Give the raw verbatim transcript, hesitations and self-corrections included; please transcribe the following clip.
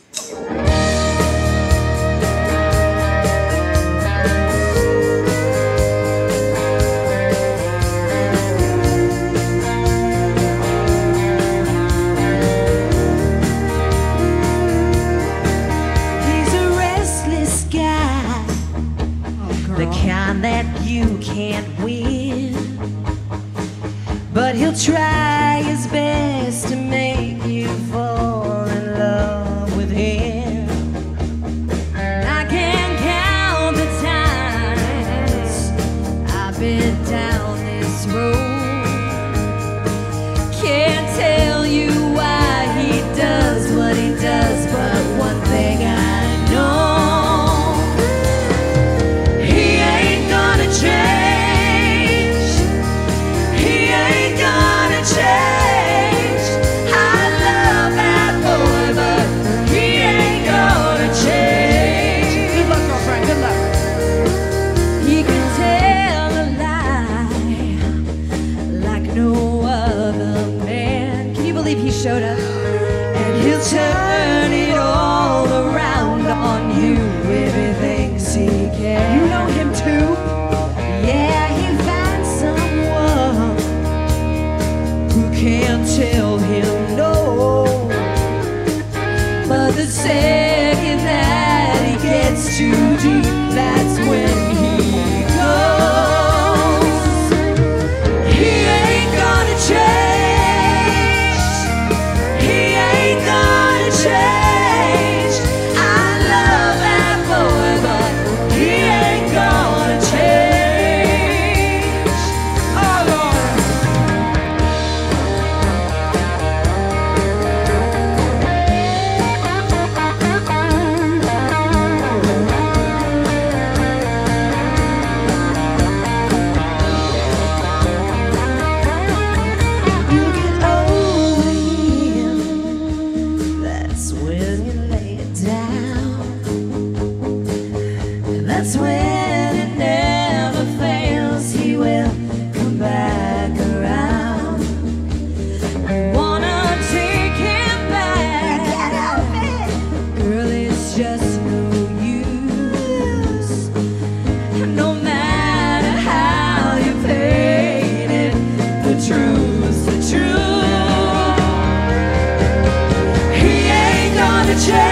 That you can't win, but he'll try his best to make you fall in love with him. I can't count the times I've been down this road. Can't tell you why he does what he does, but one thing I know: change. He ain't gonna change. I love that boy, but he ain't gonna change. Good luck, girlfriend, good luck. He can tell a lie like no other man. Can you believe he showed up? And he'll turn it all around on you if he thinks he can. You know him too? Yeah, he finds someone who can't tell him no. But the second that he gets too deep, that's when he goes. He ain't gonna change. He ain't gonna change. I love that boy, but he ain't gonna change. That's when it never fails, he will come back around. You wanna take him back, girl, it's just no use. No matter how you paint it, the truth's the truth. He ain't gonna change.